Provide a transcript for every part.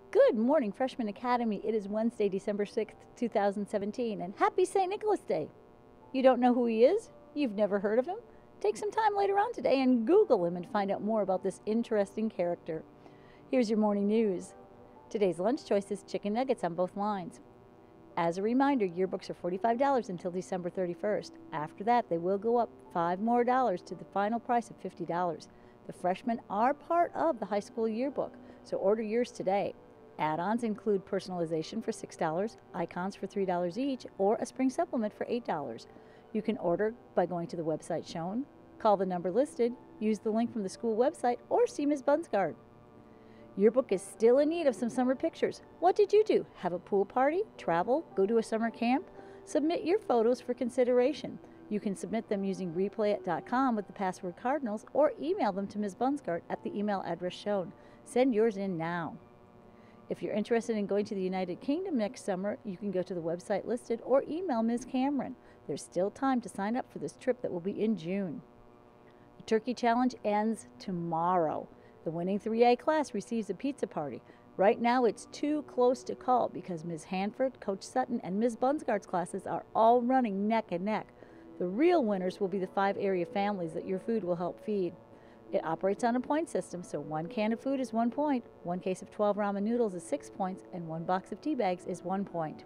Good morning, Freshman Academy. It is Wednesday, December 6th, 2017, and happy St. Nicholas Day. You don't know who he is? You've never heard of him? Take some time later on today and Google him and find out more about this interesting character. Here's your morning news. Today's lunch choice is chicken nuggets on both lines. As a reminder, yearbooks are $45 until December 31st. After that, they will go up $5 more to the final price of $50. The freshmen are part of the high school yearbook, so order yours today. Add-ons include personalization for $6, icons for $3 each, or a spring supplement for $8. You can order by going to the website shown, call the number listed, use the link from the school website, or see Ms. Bunsgard. Yearbook is still in need of some summer pictures. What did you do? Have a pool party? Travel? Go to a summer camp? Submit your photos for consideration. You can submit them using replayit.com with the password Cardinals or email them to Ms. Bunsgard at the email address shown. Send yours in now. If you're interested in going to the United Kingdom next summer, you can go to the website listed or email Ms. Cameron. There's still time to sign up for this trip that will be in June. The Turkey Challenge ends tomorrow. The winning 3A class receives a pizza party. Right now it's too close to call because Ms. Hanford, Coach Sutton, and Ms. Bunsgard's classes are all running neck and neck. The real winners will be the 5 area families that your food will help feed. It operates on a point system, so 1 can of food is 1 point, 1 case of 12 ramen noodles is 6 points, and 1 box of tea bags is 1 point.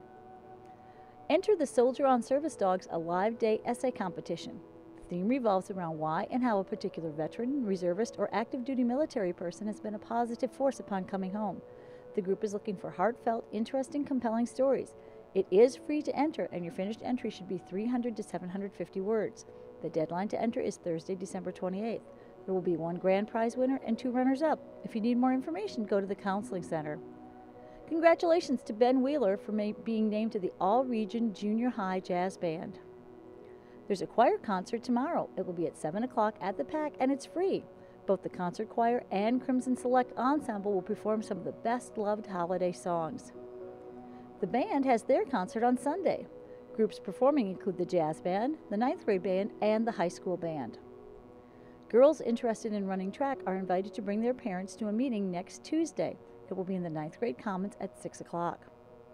Enter the Soldier on Service Dogs a live day essay competition. The theme revolves around why and how a particular veteran, reservist, or active duty military person has been a positive force upon coming home. The group is looking for heartfelt, interesting, compelling stories. It is free to enter, and your finished entry should be 300 to 750 words. The deadline to enter is Thursday, December 28th. There will be 1 grand prize winner and 2 runners-up. If you need more information, go to the Counseling Center. Congratulations to Ben Wheeler for being named to the All-Region Junior High Jazz Band. There's a choir concert tomorrow. It will be at 7 o'clock at the PAC, and it's free. Both the concert choir and Crimson Select Ensemble will perform some of the best-loved holiday songs. The band has their concert on Sunday. Groups performing include the jazz band, the 9th grade band, and the high school band. Girls interested in running track are invited to bring their parents to a meeting next Tuesday. It will be in the 9th grade Commons at 6 o'clock.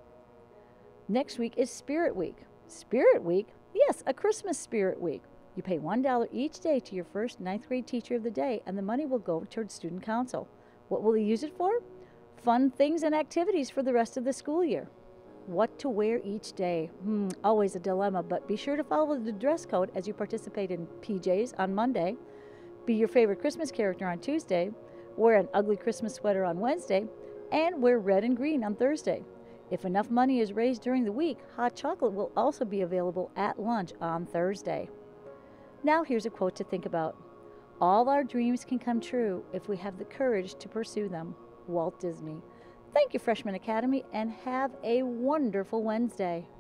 Next week is Spirit Week. Spirit Week? Yes, a Christmas Spirit Week. You pay $1 each day to your first 9th grade teacher of the day, and the money will go towards student council. What will you use it for? Fun things and activities for the rest of the school year. What to wear each day? Always a dilemma, but be sure to follow the dress code as you participate in PJs on Monday. Be your favorite Christmas character on Tuesday. Wear an ugly Christmas sweater on Wednesday. And wear red and green on Thursday. If enough money is raised during the week, hot chocolate will also be available at lunch on Thursday. Now here's a quote to think about. All our dreams can come true if we have the courage to pursue them. Walt Disney. Thank you, Freshman Academy, and have a wonderful Wednesday.